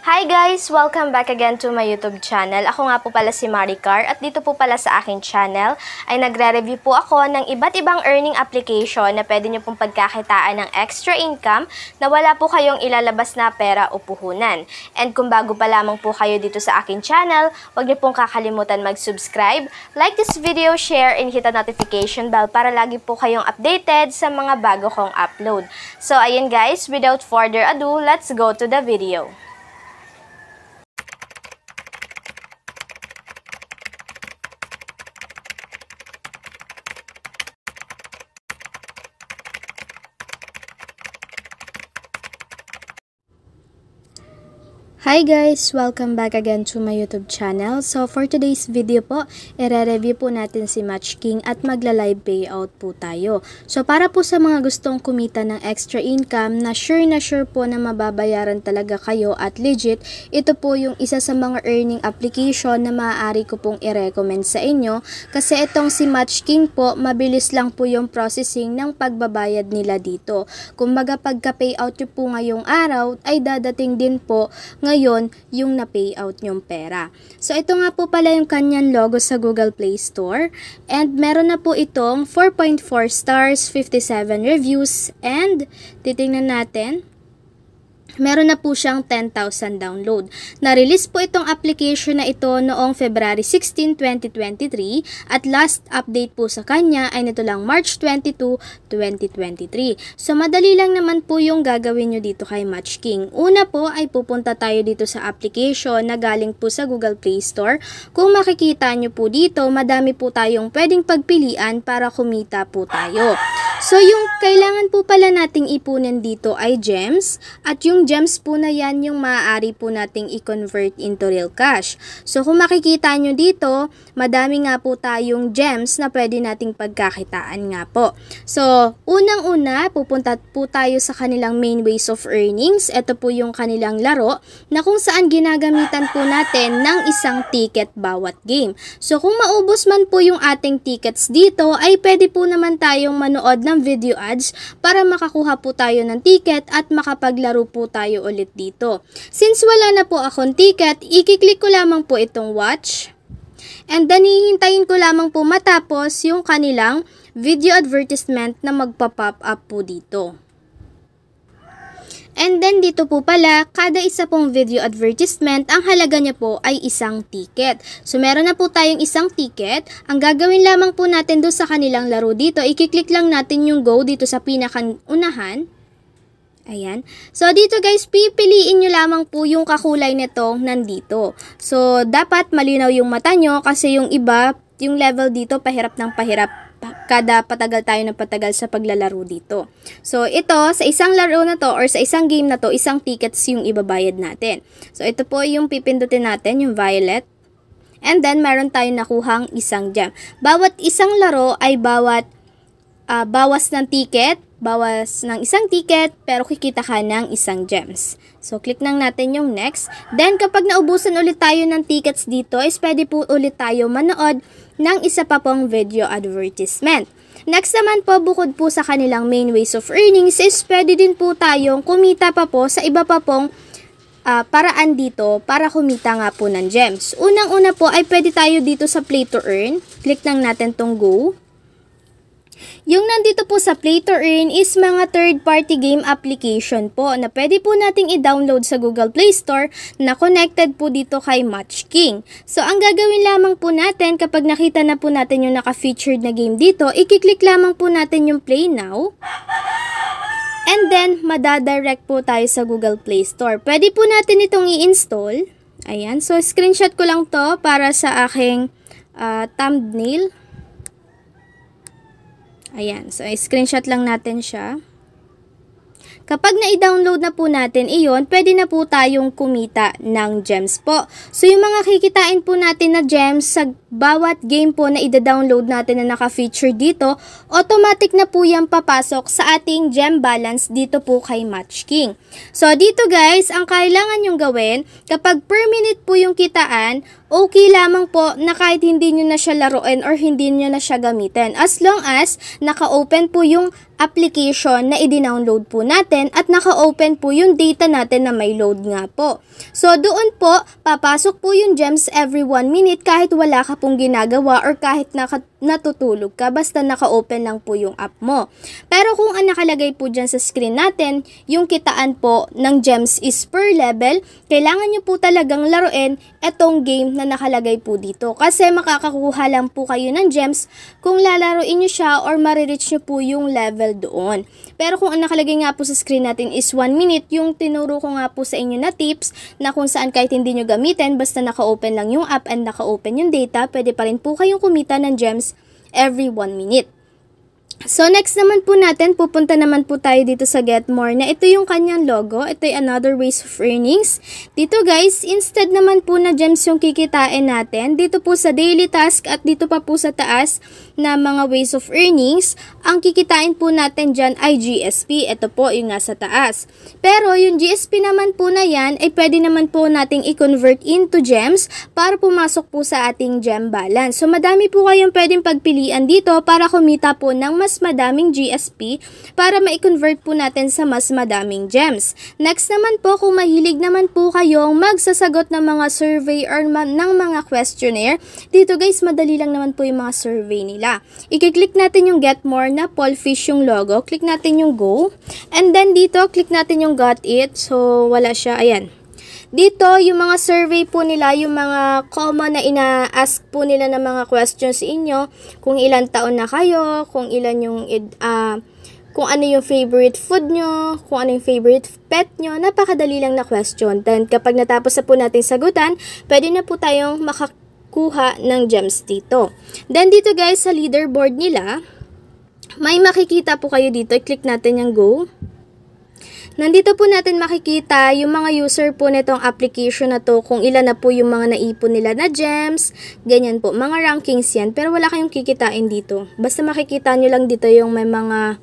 Hi guys! Welcome back again to my YouTube channel. Ako nga po pala si Maricar at dito po pala sa aking channel ay nagre-review po ako ng iba't ibang earning application na pwede nyo pong pagkakitaan ng extra income na wala po kayong ilalabas na pera o puhunan. And kung bago pa lamang po kayo dito sa aking channel, huwag nyo pong kakalimutan mag-subscribe, like this video, share, and hit the notification bell para lagi po kayong updated sa mga bago kong upload. So ayan guys, without further ado, let's go to the video. Hi guys! Welcome back again to my YouTube channel. So for today's video po, i-review po natin si Matchking at magla-live payout po tayo. So para po sa mga gustong kumita ng extra income na sure po na mababayaran talaga kayo at legit, ito po yung isa sa mga earning application na maaari ko pong i-recommend sa inyo. Kasi itong si Matchking po, mabilis lang po yung processing ng pagbabayad nila dito. Kumbaga pagka-payout nyo po ngayong araw, ay dadating din po ngayon yung na-payout nyong pera. So, ito nga po pala yung kanyang logo sa Google Play Store. And meron na po itong 4.4 stars, 57 reviews, and titingnan natin, meron na po siyang 10,000 download. Na-release po itong application na ito noong February 16, 2023 at last update po sa kanya ay nito lang March 22, 2023. So madali lang naman po yung gagawin nyo dito kay Matchking. Una po ay pupunta tayo dito sa application na galing po sa Google Play Store. Kung makikita nyo po dito, madami po tayong pwedeng pagpilian para kumita po tayo. So yung kailangan po pala nating ipunin dito ay gems at yung gems po na yan yung maaari po nating i-convert into real cash. So kung makikita nyo dito, madami nga po tayong gems na pwede nating pagkakitaan nga po. So unang-una, pupunta po tayo sa kanilang main ways of earnings. Ito po yung kanilang laro na kung saan ginagamitan po natin ng isang ticket bawat game. So kung maubos man po yung ating tickets dito, ay pwede po naman tayong manood ng video ads para makakuha po tayo ng ticket at makapaglaro po tayo ulit dito. Since wala na po akong ticket, i-click ko lamang po itong watch and then hihintayin ko lamang po matapos yung kanilang video advertisement na magpa-pop up po dito. And then dito po pala, kada isa pong video advertisement, ang halaga niya po ay isang ticket. So meron na po tayong isang ticket. Ang gagawin lamang po natin doon sa kanilang laro dito, i-click lang natin yung go dito sa pinakaunahan. Ayan. So dito guys, pipiliin nyo lamang po yung kakulay nito nandito. So dapat malinaw yung mata nyo kasi yung iba, yung level dito pahirap ng pahirap. Kada patagal tayo ng patagal sa paglalaro dito. So, ito, sa isang laro na to or sa isang game na to, isang tickets yung ibabayad natin. So, ito po yung pipindutin natin, yung violet. And then, meron tayong nakuhang isang gem. Bawat isang laro ay bawas ng ticket, bawas ng isang ticket, pero kikita ka ng isang gems. So, click lang natin yung next. Then, kapag naubusan ulit tayo ng tickets dito, is pwede po ulit tayo manood ng isa pa pong video advertisement. Next naman po, bukod po sa kanilang main ways of earnings, is pwede din po tayong kumita pa po sa iba pa pong paraan dito para kumita nga po ng gems. Unang-una po ay pwede tayo dito sa play to earn. Click lang natin tong go. Yung nandito po sa Play to Earn is mga third-party game application po na pwede po nating i-download sa Google Play Store na connected po dito kay Matchking. So, ang gagawin lamang po natin kapag nakita na po natin yung naka-featured na game dito, i-click lamang po natin yung Play Now. And then, madadirect po tayo sa Google Play Store. Pwede po natin itong i-install. Ayan. So, screenshot ko lang to para sa aking thumbnail. Ayan, so screenshot lang natin siya. Kapag na-download na po natin iyon, pwede na po tayong kumita ng gems po. So yung mga kikitain po natin na gems bawat game po na ida-download natin na naka-feature dito, automatic na po yan papasok sa ating gem balance dito po kay Matchking. So dito guys, ang kailangan nyong gawin, kapag per minute po yung kitaan, okay lamang po na kahit hindi nyo na siya laruin or hindi nyo na siya gamitin. As long as naka-open po yung application na i-download po natin at naka-open po yung data natin na may load nga po. So doon po, papasok po yung gems every 1 minute kahit wala ka pong ginagawa or kahit natutulog ka, basta naka-open lang po yung app mo. Pero kung ang nakalagay po dyan sa screen natin, yung kitaan po ng gems is per level, kailangan nyo po talagang laruin etong game na nakalagay po dito. Kasi makakakuha lang po kayo ng gems kung lalaruin nyo siya or marireach nyo po yung level doon. Pero kung ang nakalagay nga po sa screen natin is 1 minute, yung tinuro ko nga po sa inyo na tips na kung saan kahit hindi nyo gamitin, basta naka-open lang yung app and naka-open yung data, pwede pa rin po kayong kumita ng gems every 1 minute. So next naman po natin, pupunta naman po tayo dito sa Get More na ito yung kanyang logo. Ito ay another ways of earnings. Dito guys, instead naman po na gems yung kikitain natin, dito po sa daily task at dito pa po sa taas na mga ways of earnings, ang kikitain po natin dyan ay GSP. Ito po yung nasa taas. Pero yung GSP naman po na yan ay pwede naman po nating i-convert into gems para pumasok po sa ating gem balance. So madami po kayong pwedeng pagpilian dito para kumita po ng mas madaming GSP para ma-convert po natin sa mas madaming gems. Next naman po, kung mahilig naman po kayong magsasagot ng mga survey or ng mga questionnaire, dito guys, madali lang naman po yung mga survey nila. I-click natin yung Get More na Polfish yung logo, click natin yung Go, and then dito, click natin yung Got It. So, wala siya. Ayan. Dito, yung mga survey po nila, yung mga common na ina-ask po nila ng mga questions sa inyo, kung ilan taon na kayo, kung ilan yung, kung ano yung favorite food nyo, kung ano yung favorite pet nyo, napakadali lang na question. Then, kapag natapos na po natin sagutan, pwede na po tayong makakuha ng gems dito. Then, dito guys, sa leaderboard nila, may makikita po kayo dito. I-click natin yung Go. Nandito po natin makikita yung mga user po nitong application na to, kung ilan na po yung mga naipon nila na gems, ganyan po. Mga rankings yan, pero wala kayong kikitain dito. Basta makikita nyo lang dito yung may mga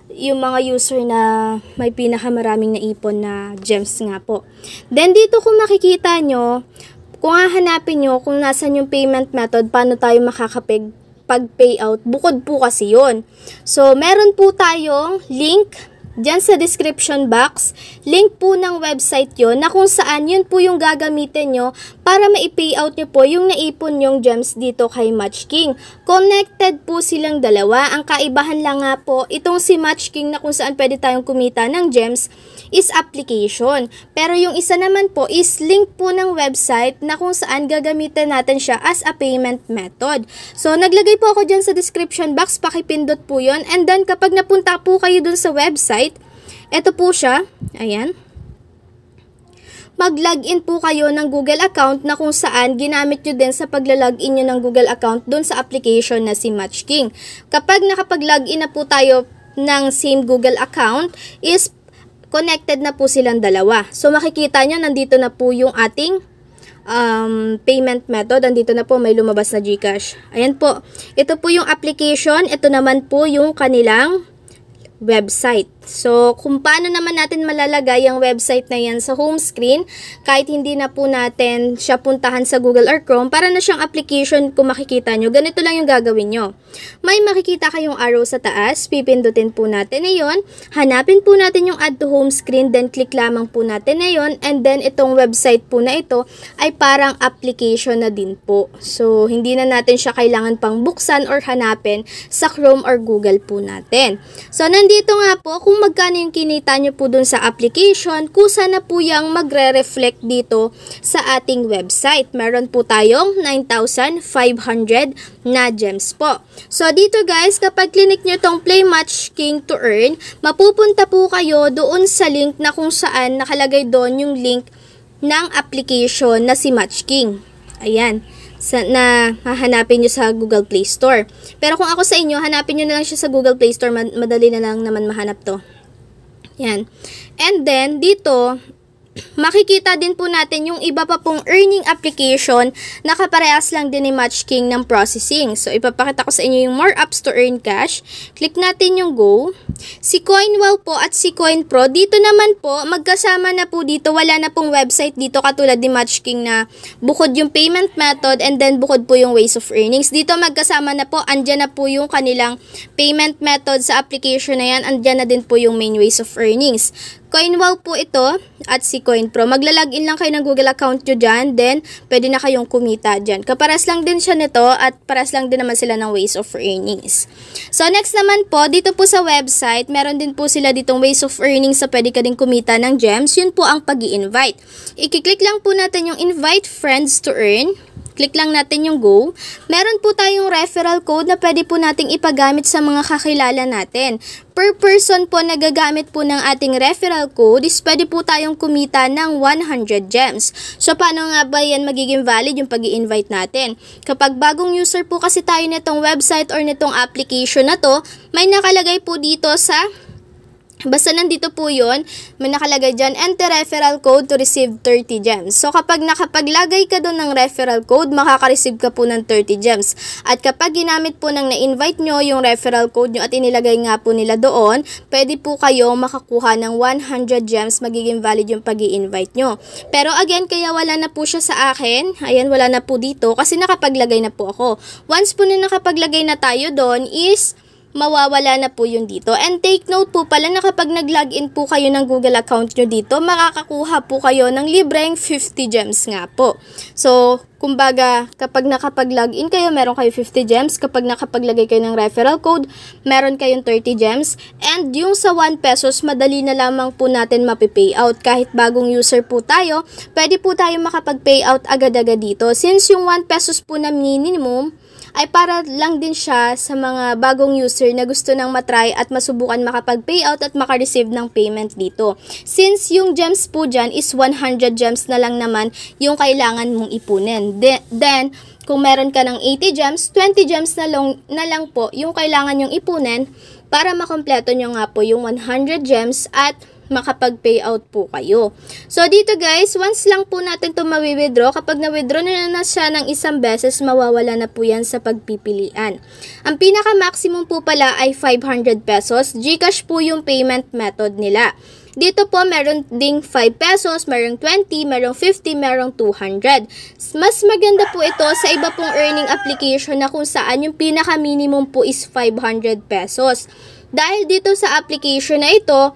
user na may pinakamaraming naipon na gems nga po. Then dito kung makikita nyo, kung hahanapin nyo kung nasan yung payment method, paano tayo pag-payout, bukod po kasi yun. So, meron po tayong link diyan sa description box, link po ng website yon na kung saan yun po yung gagamitin nyo para ma-payout nyo po yung naipon yung gems dito kay Matchking. Connected po silang dalawa. Ang kaibahan lang nga po, itong si Matchking na kung saan pwede tayong kumita ng gems is application. Pero yung isa naman po is link po ng website na kung saan gagamitin natin siya as a payment method. So, naglagay po ako dyan sa description box, pakipindot po yon. And then, kapag napunta po kayo dun sa website, ito po siya, ayan. Mag-login po kayo ng Google account na kung saan ginamit nyo din sa pagla-login nyo ng Google account dun sa application na si Matchking. Kapag nakapag-login na po tayo ng same Google account, is connected na po silang dalawa. So, makikita nyo, nandito na po yung ating payment method. Nandito na po, may lumabas na Gcash. Ayan po. Ito po yung application. Ito naman po yung kanilang website. So, kung paano naman natin malalagay ang website na yan sa home screen, kahit hindi na po natin siya puntahan sa Google or Chrome, para na siyang application kung makikita nyo, ganito lang yung gagawin nyo. May makikita kayong arrow sa taas, pipindutin po natin na yun, hanapin po natin yung add to home screen, then click lamang po natin na yun, and then itong website po na ito ay parang application na din po. So, hindi na natin siya kailangan pang buksan or hanapin sa Chrome or Google po natin. So, nandito nga po, kung magkano yung kinita nyo po dun sa application, kusa na po yung magre-reflect dito sa ating website. Meron po tayong 9,500 na gems po. So, dito guys, kapag clinic nyo tong Play Matchking to earn, mapupunta po kayo doon sa link na kung saan nakalagay doon yung link ng application na si Matchking. Ayan. Na hahanapin nyo sa Google Play Store. Pero kung ako sa inyo, hanapin nyo na lang siya sa Google Play Store, madali na lang naman mahanap to. Yan. And then, dito, makikita din po natin yung iba pa pong earning application na kaparehas lang din ni Matchking ng processing. So, ipapakita ko sa inyo yung more apps to earn cash. Click natin yung go. Si CoinWow po at si CoinPro, dito naman po, magkasama na po dito. Wala na pong website dito katulad ni Matchking na bukod yung payment method and then bukod po yung ways of earnings. Dito magkasama na po, andyan na po yung kanilang payment method sa application na yan. Andyan na din po yung main ways of earnings. CoinWow po ito at si CoinPro. Maglalagin lang kayo ng Google account nyo dyan, then pwede na kayong kumita dyan. Kaparas lang din siya nito at paras lang din naman sila ng ways of earnings. So next naman po, dito po sa website, meron din po sila ditong ways of earnings sa pwede ka din kumita ng gems. Yun po ang pag-i-invite. I-click lang po natin yung invite friends to earn. Click lang natin yung go. Meron po tayong referral code na pwede po nating ipagamit sa mga kakilala natin. Per person po na gagamit po ng ating referral code is pwede po tayong kumita ng 100 gems. So, paano nga ba yan magiging valid yung pag-i-invite natin? Kapag bagong user po kasi tayo nitong website or nitong application na to, may nakalagay po dito sa basta nandito po yun, may nakalagay dyan, enter referral code to receive 30 gems. So, kapag nakapaglagay ka doon ng referral code, makaka-receive ka po ng 30 gems. At kapag ginamit po ng na-invite nyo yung referral code nyo at inilagay nga po nila doon, pwede po kayo makakuha ng 100 gems, magiging valid yung pag-i-invite nyo. Pero again, kaya wala na po siya sa akin. Ayan, wala na po dito kasi nakapaglagay na po ako. Once po na nakapaglagay na tayo doon is mawawala na po yun dito. And take note po pala na kapag nag-login po kayo ng Google account nyo dito, makakakuha po kayo ng libreng 50 gems nga po. So, kumbaga, kapag nakapag-login kayo, meron kayo 50 gems. Kapag nakapaglagay kayo ng referral code, meron kayong 30 gems. And yung sa 1 pesos, madali na lamang po natin mapipayout. Kahit bagong user po tayo, pwede po tayo makapag-payout agad-agad dito. Since yung 1 pesos po na minimum, ay para lang din siya sa mga bagong user na gusto nang matry at masubukan makapag-payout at makareceive ng payment dito. Since yung gems po dyan is 100 gems na lang naman yung kailangan mong ipunin. Then, kung meron ka ng 80 gems, 20 gems na lang po yung kailangan yung ipunin para makompleto nyo nga po yung 100 gems at makapag-payout po kayo. So, dito guys, once lang po natin ito mawi-withdraw. Kapag na-withdraw na siya ng isang beses, mawawala na po yan sa pagpipilian. Ang pinaka-maximum po pala ay 500 pesos. Gcash po yung payment method nila. Dito po, meron ding 5 pesos, merong 20, merong 50, merong 200. Mas maganda po ito sa iba pong earning application na kung saan yung pinaka-minimum po is 500 pesos. Dahil dito sa application na ito,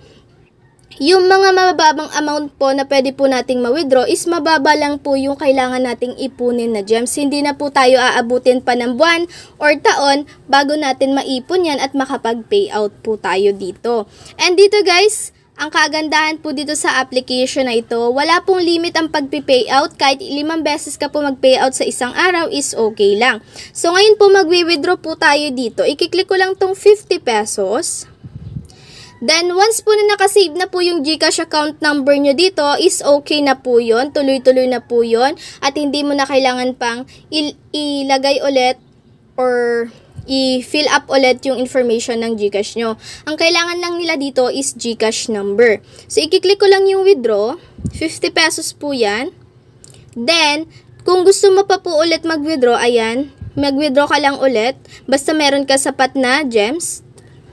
yung mga mababang amount po na pwede po nating ma-withdraw is mababa lang po yung kailangan nating ipunin na gems. Hindi na po tayo aabutin pa ng buwan or taon bago natin maipon yan at makapag-payout po tayo dito. And dito guys, ang kagandahan po dito sa application na ito, wala pong limit ang pag-payout. Kahit 5 beses ka po mag-payout sa isang araw is okay lang. So ngayon po mag-withdraw po tayo dito. Ikiklik ko lang tong 50 pesos. Then, once po na nakasave na po yung Gcash account number nyo dito, is okay na po yun. Tuloy-tuloy na po yun. At hindi mo na kailangan pang ilagay ulit or i-fill up ulit yung information ng Gcash nyo. Ang kailangan lang nila dito is Gcash number. So, ikiklik ko lang yung withdraw. 50 pesos po yan. Then, kung gusto mo pa po ulit mag-withdraw, ayan. Mag-withdraw ka lang ulit. Basta meron ka sapat na gems.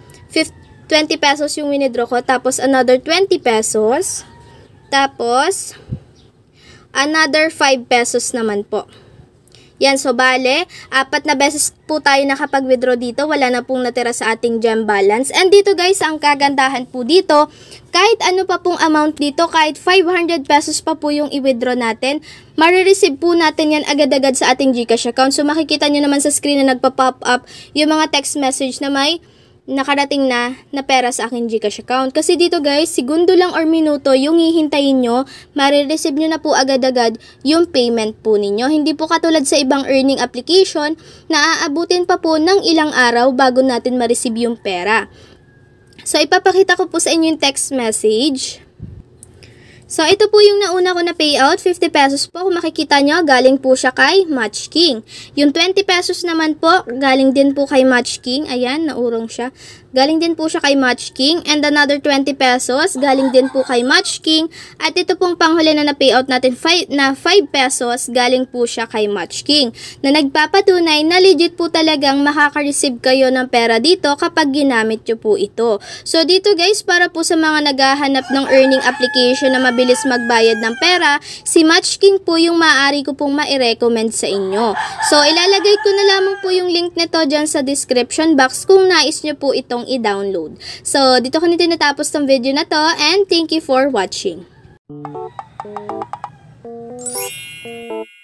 20 pesos yung winidraw ko, tapos another 20 pesos, tapos another 5 pesos naman po. Yan, so bale, 4 na beses po tayo nakapag-withdraw dito, wala na pong natira sa ating gem balance. And dito guys, ang kagandahan po dito, kahit ano pa pong amount dito, kahit 500 pesos pa po yung i-withdraw natin, marireceive po natin yan agad-agad sa ating Gcash account. So makikita nyo naman sa screen na nagpa-pop up yung mga text message na may nakarating na pera sa aking Gcash account. Kasi dito guys, segundo lang or minuto yung hihintayin nyo, marireceive nyo na po agad-agad yung payment po ninyo. Hindi po katulad sa ibang earning application na aabutin pa po ng ilang araw bago natin ma-receive yung pera. So, ipapakita ko po sa inyo yung text message. So, ito po yung nauna ko na payout, 50 pesos po. Kung makikita nyo, galing po siya kay Matchking. Yung 20 pesos naman po, galing din po kay Matchking. Ayan, naurong siya. galing din po siya kay Matchking, and another 20 pesos, galing din po kay Matchking, at ito pong panghuli na payout natin 5 pesos, galing po siya kay Matchking, na nagpapatunay na legit po talagang makaka-receive kayo ng pera dito kapag ginamit nyo po ito. So dito guys, para po sa mga naghahanap ng earning application na mabilis magbayad ng pera, si Matchking po yung maaari ko pong ma-recommend sa inyo. So ilalagay ko na lamang po yung link nito dyan sa description box kung nais nyo po itong i-download. So, dito ko na tinatapos tong video na to, and thank you for watching.